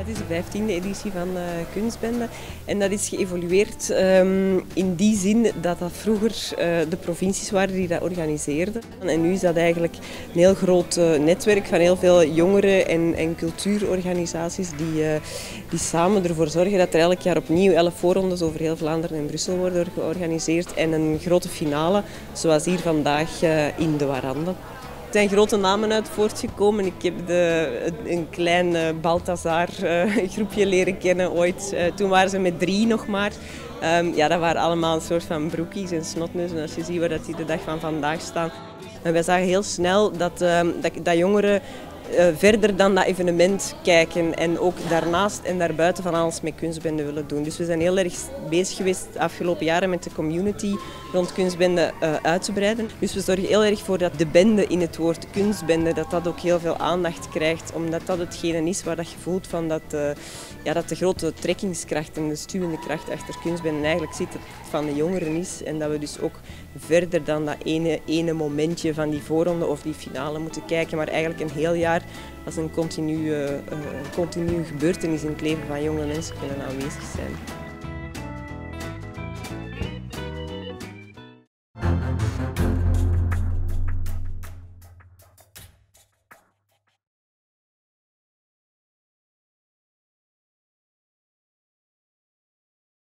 Het is de 15e editie van Kunstbende en dat is geëvolueerd in die zin dat vroeger de provincies waren die dat organiseerden. En nu is dat eigenlijk een heel groot netwerk van heel veel jongeren en cultuurorganisaties die samen ervoor zorgen dat er elk jaar opnieuw 11 voorrondes over heel Vlaanderen en Brussel worden georganiseerd en een grote finale, zoals hier vandaag in de Warande. Er zijn grote namen uit voortgekomen. Ik heb een klein Balthazar groepje leren kennen ooit. Toen waren ze met 3 nog maar. Ja, dat waren allemaal een soort van broekies en snotneuzen. Als je ziet waar die de dag van vandaag staan. En wij zagen heel snel dat jongeren verder dan dat evenement kijken en ook daarnaast en daarbuiten van alles met Kunstbende willen doen. Dus we zijn heel erg bezig geweest de afgelopen jaren met de community rond Kunstbende uit te breiden. Dus we zorgen heel erg voor dat de bende in het woord Kunstbende, dat ook heel veel aandacht krijgt, omdat dat hetgene is waar dat je voelt van dat de grote trekkingskracht en de stuwende kracht achter Kunstbende eigenlijk zit van de jongeren is. En dat we dus ook verder dan dat ene momentje van die voorronde of die finale moeten kijken, maar eigenlijk een heel jaar als een continue gebeurtenis in het leven van jonge mensen kunnen aanwezig zijn.